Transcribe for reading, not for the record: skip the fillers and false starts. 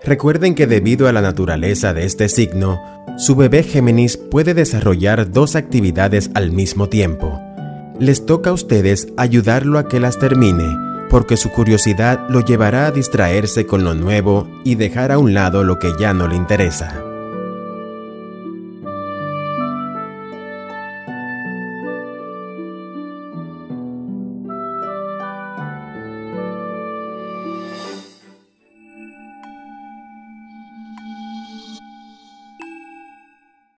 Recuerden que debido a la naturaleza de este signo, su bebé Géminis puede desarrollar dos actividades al mismo tiempo. Les toca a ustedes ayudarlo a que las termine, porque su curiosidad lo llevará a distraerse con lo nuevo y dejar a un lado lo que ya no le interesa.